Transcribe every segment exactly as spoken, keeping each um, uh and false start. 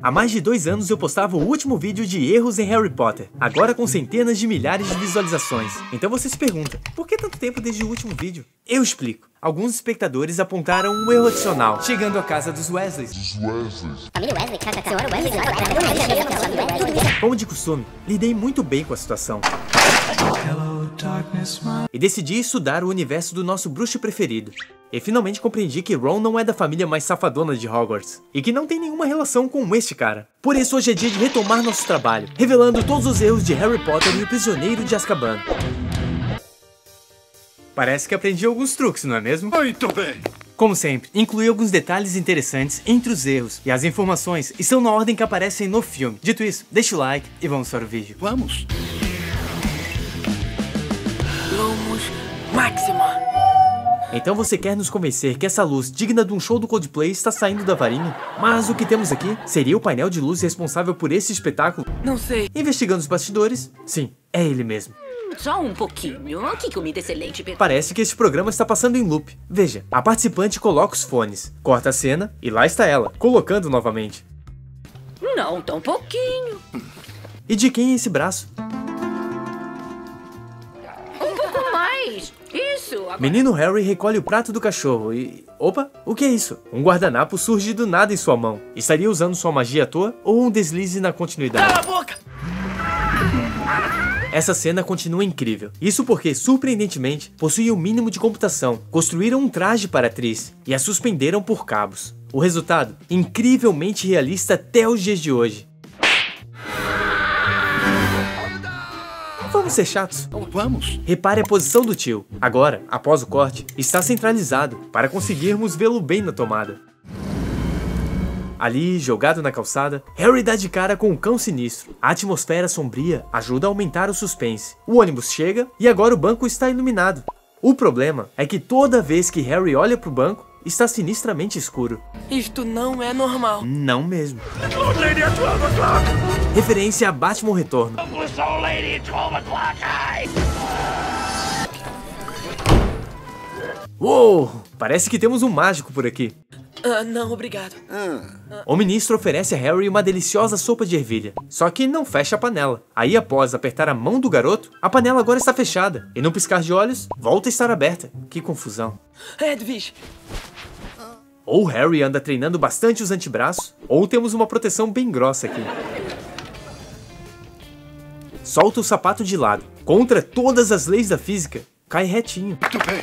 Há mais de dois anos eu postava o último vídeo de erros em Harry Potter, agora com centenas de milhares de visualizações. Então você se pergunta, por que tanto tempo desde o último vídeo? Eu explico. Alguns espectadores apontaram um erro adicional, chegando à casa dos Wesleys. Dos Wesleys. Família Wesley, senhora Wesley. Como de costume, lidei muito bem com a situação. E decidi estudar o universo do nosso bruxo preferido. E finalmente compreendi que Ron não é da família mais safadona de Hogwarts, e que não tem nenhuma relação com este cara. Por isso hoje é dia de retomar nosso trabalho, revelando todos os erros de Harry Potter e o Prisioneiro de Azkaban. Parece que aprendi alguns truques, não é mesmo? Muito bem. Como sempre, incluí alguns detalhes interessantes entre os erros, e as informações estão na ordem que aparecem no filme. Dito isso, deixa o like e vamos para o vídeo. Vamos. Lumos Máxima. Então você quer nos convencer que essa luz digna de um show do Coldplay está saindo da varinha? Mas o que temos aqui seria o painel de luz responsável por esse espetáculo? Não sei. Investigando os bastidores, sim, é ele mesmo. Só um pouquinho. Que comida excelente. Parece que este programa está passando em loop. Veja, a participante coloca os fones, corta a cena e lá está ela, colocando novamente. Não, tão pouquinho. E de quem é esse braço? Um pouco mais. Isso. Agora... Menino Harry recolhe o prato do cachorro e... Opa, o que é isso? Um guardanapo surge do nada em sua mão. Estaria usando sua magia à toa ou um deslize na continuidade? Cala a boca! Essa cena continua incrível. Isso porque, surpreendentemente, possui o mínimo de computação. Construíram um traje para a atriz e a suspenderam por cabos. O resultado, incrivelmente realista até os dias de hoje. Vamos ser chatos? Vamos. Repare a posição do tio. Agora, após o corte, está centralizado para conseguirmos vê-lo bem na tomada. Ali, jogado na calçada, Harry dá de cara com um cão sinistro. A atmosfera sombria ajuda a aumentar o suspense. O ônibus chega e agora o banco está iluminado. O problema é que toda vez que Harry olha para o banco, está sinistramente escuro. Isto não é normal. Não mesmo. Referência a Batman Retorno. Uou! Parece que temos um mágico por aqui. Ah, não, obrigado. O ministro oferece a Harry uma deliciosa sopa de ervilha, só que não fecha a panela. Aí, após apertar a mão do garoto, a panela agora está fechada, e no piscar de olhos, volta a estar aberta. Que confusão. Edwige. Ou Harry anda treinando bastante os antebraços, ou temos uma proteção bem grossa aqui. Solta o sapato de lado. Contra todas as leis da física, cai retinho. Muito bem.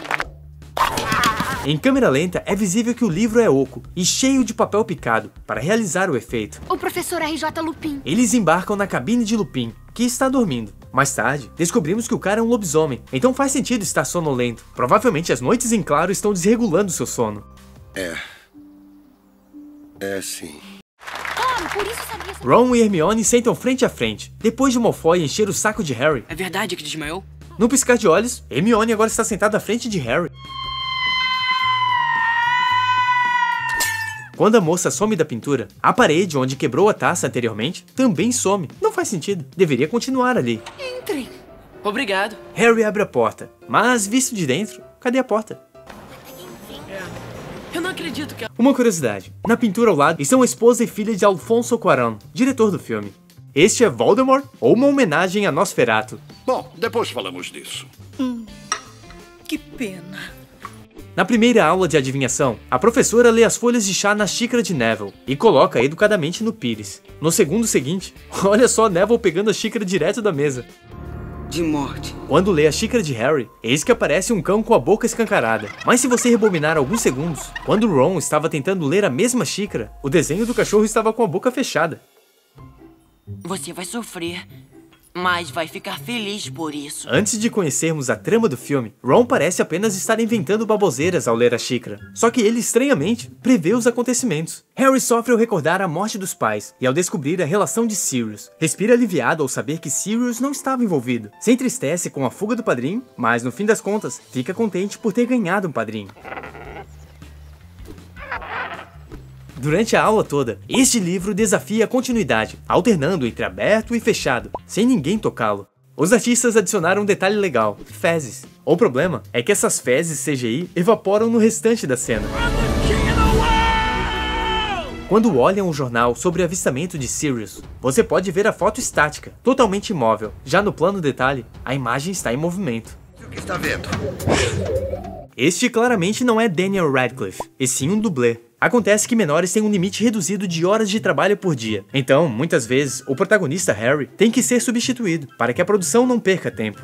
Em câmera lenta, é visível que o livro é oco e cheio de papel picado para realizar o efeito. O professor R J Lupin. Eles embarcam na cabine de Lupin, que está dormindo. Mais tarde, descobrimos que o cara é um lobisomem, então faz sentido estar sonolento. Provavelmente as noites em claro estão desregulando seu sono. É. É sim. Claro, por isso sabia... Ron e Hermione sentam frente a frente, depois de Malfoy encher o saco de Harry. É verdade que desmaiou? No piscar de olhos, Hermione agora está sentada à frente de Harry. Quando a moça some da pintura, a parede onde quebrou a taça anteriormente também some. Não faz sentido, deveria continuar ali. Entrem. Obrigado. Harry abre a porta, mas visto de dentro, cadê a porta? Eu não acredito que... Uma curiosidade, na pintura ao lado estão a esposa e filha de Alfonso Cuarón, diretor do filme. Este é Voldemort ou uma homenagem a Nosferatu? Bom, depois falamos disso. Hum, que pena. Na primeira aula de adivinhação, a professora lê as folhas de chá na xícara de Neville e coloca educadamente no pires. No segundo seguinte, olha só Neville pegando a xícara direto da mesa. De morte. Quando lê a xícara de Harry, eis que aparece um cão com a boca escancarada. Mas se você rebobinar alguns segundos, quando Ron estava tentando ler a mesma xícara, o desenho do cachorro estava com a boca fechada. Você vai sofrer, mas vai ficar feliz por isso. Antes de conhecermos a trama do filme, Ron parece apenas estar inventando baboseiras ao ler a xícara. Só que ele, estranhamente, prevê os acontecimentos. Harry sofre ao recordar a morte dos pais e ao descobrir a relação de Sirius. Respira aliviado ao saber que Sirius não estava envolvido. Se entristece com a fuga do padrinho, mas no fim das contas, fica contente por ter ganhado um padrinho. Durante a aula toda, este livro desafia a continuidade, alternando entre aberto e fechado, sem ninguém tocá-lo. Os artistas adicionaram um detalhe legal, fezes. O problema é que essas fezes C G I evaporam no restante da cena. Quando olham o jornal sobre o avistamento de Sirius, você pode ver a foto estática, totalmente imóvel. Já no plano detalhe, a imagem está em movimento. O que está vendo? Este claramente não é Daniel Radcliffe, e sim um dublê. Acontece que menores têm um limite reduzido de horas de trabalho por dia. Então, muitas vezes, o protagonista Harry tem que ser substituído, para que a produção não perca tempo.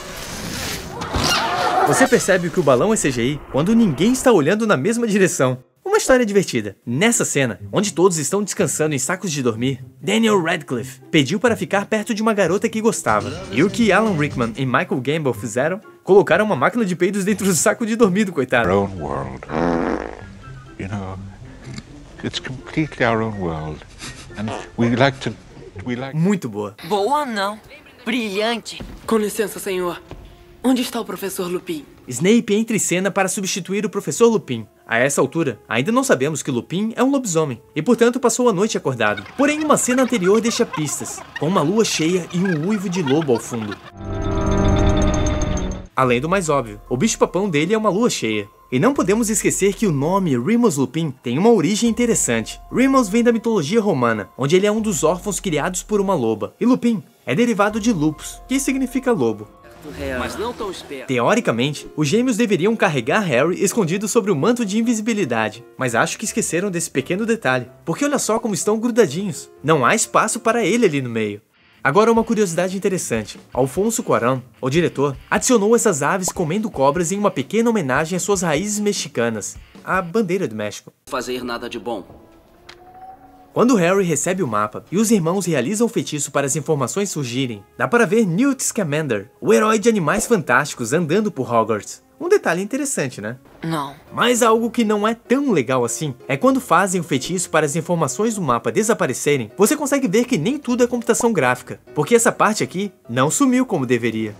Você percebe que o balão é C G I quando ninguém está olhando na mesma direção. Uma história divertida. Nessa cena, onde todos estão descansando em sacos de dormir, Daniel Radcliffe pediu para ficar perto de uma garota que gostava. E o que Alan Rickman e Michael Gambon fizeram? Colocaram uma máquina de peidos dentro do saco de dormir do coitado. Our own world. You know, it's completely our own world. And we like to... We like... Muito boa. Boa não. Brilhante. Com licença, senhor. Onde está o professor Lupin? Snape entra em cena para substituir o professor Lupin. A essa altura, ainda não sabemos que Lupin é um lobisomem, e portanto passou a noite acordado. Porém, uma cena anterior deixa pistas, com uma lua cheia e um uivo de lobo ao fundo. Além do mais óbvio, o bicho-papão dele é uma lua cheia. E não podemos esquecer que o nome Remus Lupin tem uma origem interessante. Remus vem da mitologia romana, onde ele é um dos órfãos criados por uma loba. E Lupin é derivado de lupus, que significa lobo. Mas não tão esperto. Teoricamente, os gêmeos deveriam carregar Harry escondido sobre o manto de invisibilidade, mas acho que esqueceram desse pequeno detalhe, porque olha só como estão grudadinhos. Não há espaço para ele ali no meio. Agora uma curiosidade interessante. Alfonso Cuarón, o diretor, adicionou essas aves comendo cobras em uma pequena homenagem às suas raízes mexicanas, a bandeira do México. Fazer nada de bom. Quando Harry recebe o mapa e os irmãos realizam o feitiço para as informações surgirem, dá para ver Newt Scamander, o herói de Animais Fantásticos, andando por Hogwarts. Um detalhe interessante, né? Não. Mas algo que não é tão legal assim é quando fazem o feitiço para as informações do mapa desaparecerem, você consegue ver que nem tudo é computação gráfica, porque essa parte aqui não sumiu como deveria.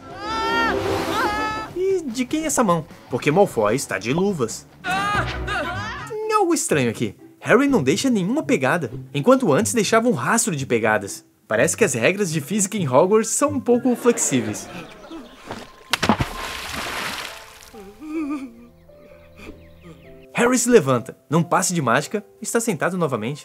E de quem é essa mão? Porque Malfoy está de luvas. Tem algo estranho aqui. Harry não deixa nenhuma pegada, enquanto antes deixava um rastro de pegadas. Parece que as regras de física em Hogwarts são um pouco flexíveis. Harry se levanta, num passe de mágica, e está sentado novamente.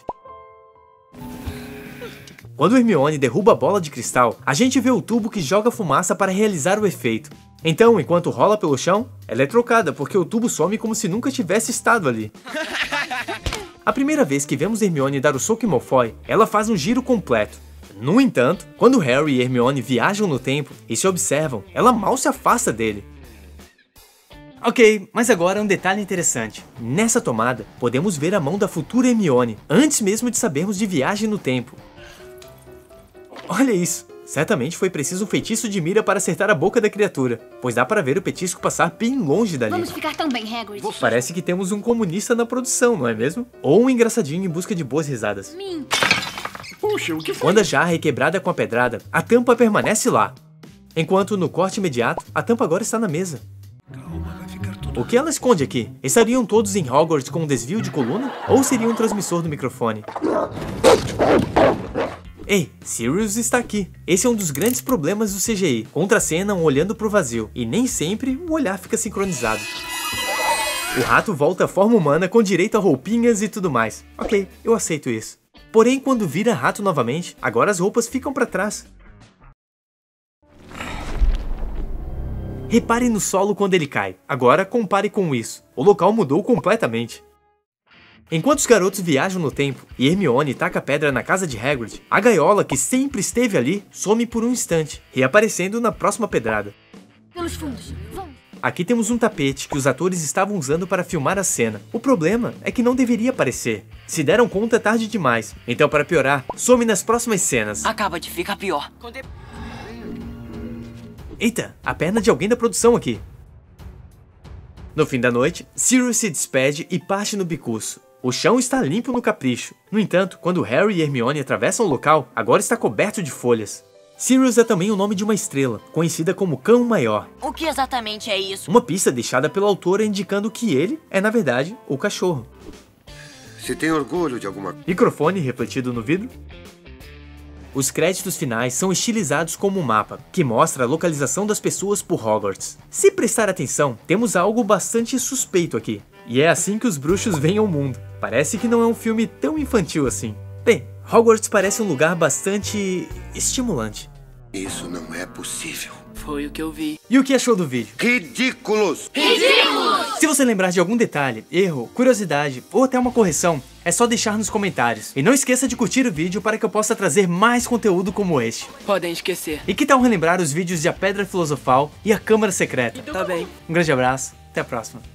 Quando Hermione derruba a bola de cristal, a gente vê o tubo que joga fumaça para realizar o efeito. Então, enquanto rola pelo chão, ela é trocada porque o tubo some como se nunca tivesse estado ali. A primeira vez que vemos Hermione dar o soco em Malfoy, ela faz um giro completo. No entanto, quando Harry e Hermione viajam no tempo e se observam, ela mal se afasta dele. Ok, mas agora um detalhe interessante. Nessa tomada, podemos ver a mão da futura Hermione, antes mesmo de sabermos de viagem no tempo. Olha isso! Certamente foi preciso um feitiço de mira para acertar a boca da criatura, pois dá para ver o petisco passar bem longe dali. Vamos ficar tão bem, Hagrid. Parece que temos um comunista na produção, não é mesmo? Ou um engraçadinho em busca de boas risadas. Mim. Puxa, o que foi? Quando a jarra é quebrada com a pedrada, a tampa permanece lá. Enquanto no corte imediato, a tampa agora está na mesa. O que ela esconde aqui? Estariam todos em Hogwarts com um desvio de coluna? Ou seria um transmissor do microfone? Ei, Sirius está aqui. Esse é um dos grandes problemas do C G I. Contracenam olhando pro vazio, e nem sempre o olhar fica sincronizado. O rato volta à forma humana com direito a roupinhas e tudo mais. Ok, eu aceito isso. Porém, quando vira rato novamente, agora as roupas ficam para trás. Repare no solo quando ele cai. Agora compare com isso. O local mudou completamente. Enquanto os garotos viajam no tempo e Hermione taca a pedra na casa de Hagrid, a gaiola que sempre esteve ali some por um instante, reaparecendo na próxima pedrada. Pelos fundos. Vamos. Aqui temos um tapete que os atores estavam usando para filmar a cena. O problema é que não deveria aparecer. Se deram conta tarde demais, então para piorar, some nas próximas cenas. Acaba de ficar pior. Eita, a perna de alguém da produção aqui. No fim da noite, Sirius se despede e parte no bicurso. O chão está limpo no capricho. No entanto, quando Harry e Hermione atravessam o local, agora está coberto de folhas. Sirius é também o nome de uma estrela, conhecida como Cão Maior. O que exatamente é isso? Uma pista deixada pela autora indicando que ele é, na verdade, o cachorro. Se tem orgulho de alguma coisa. Microfone refletido no vidro. Os créditos finais são estilizados como um mapa, que mostra a localização das pessoas por Hogwarts. Se prestar atenção, temos algo bastante suspeito aqui. E é assim que os bruxos vêm ao mundo. parece que não é um filme tão infantil assim. Bem, Hogwarts parece um lugar bastante estimulante. Isso não é possível. Foi o que eu vi. E o que achou do vídeo? Ridículos! Se você lembrar de algum detalhe, erro, curiosidade ou até uma correção, é só deixar nos comentários. E não esqueça de curtir o vídeo para que eu possa trazer mais conteúdo como este. Podem esquecer. E que tal relembrar os vídeos de A Pedra Filosofal e A Câmara Secreta? Tá bem. Um grande abraço, até a próxima.